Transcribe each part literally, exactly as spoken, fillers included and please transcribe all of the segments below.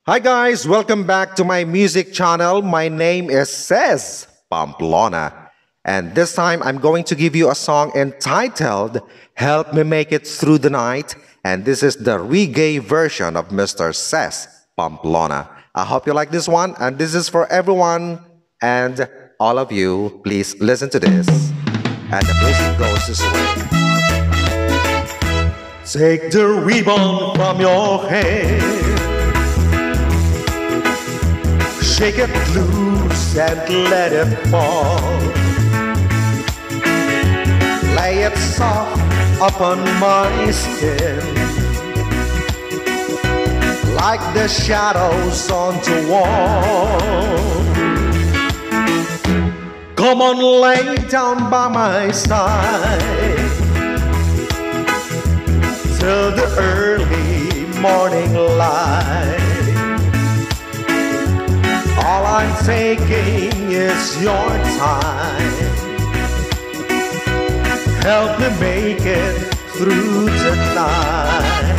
Hi guys, welcome back to my music channel. My name is Cez Pamplona. And this time I'm going to give you a song entitled Help Me Make It Through the Night. And this is the reggae version of Mister Cez Pamplona. I hope you like this one, and this is for everyone and all of you. Please listen to this. And the music goes this way. Take the ribbon from your head, shake it loose and let it fall. Lay it soft upon my skin, like the shadows on the wall. Come on, lay down by my side till the early morning light. All I'm taking is your time. Help me make it through tonight.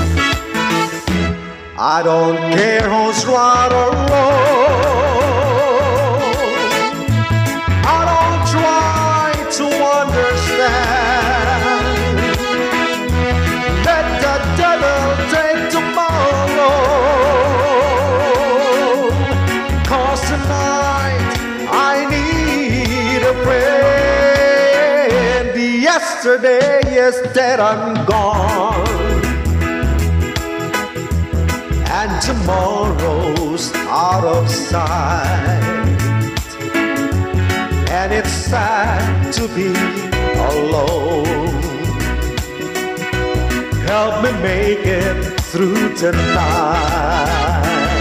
I don't care who's right or wrong. I don't try to understand. Let the devil take tomorrow, 'cause tonight I need a friend. Yesterday is dead and gone, and tomorrow's out of sight. And it's sad to be alone. Help me make it through tonight.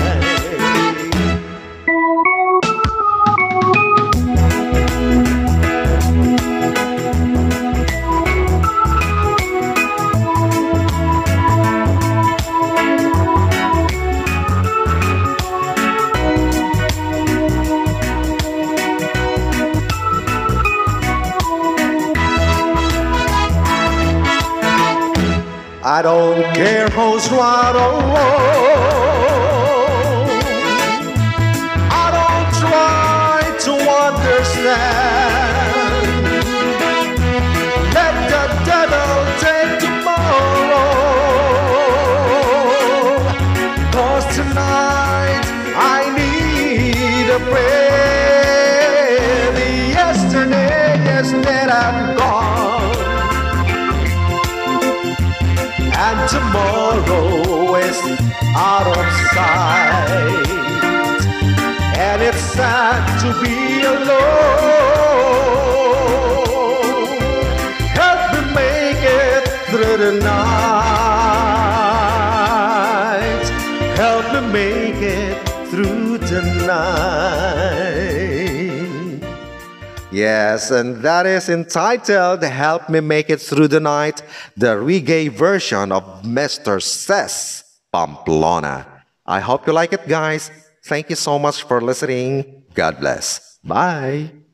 I don't care who's right or wrong. I don't try to understand. Let the devil take tomorrow, 'cause tonight I need a friend. Yesterday is dead and gone, and tomorrow is out of sight. And it's sad to be alone. Help me make it through the night. Help me make it through the night. Yes, and that is entitled Help Me Make It Through the Night, the reggae version of Mister Cez Pamplona. I hope you like it, guys. Thank you so much for listening. God bless. Bye.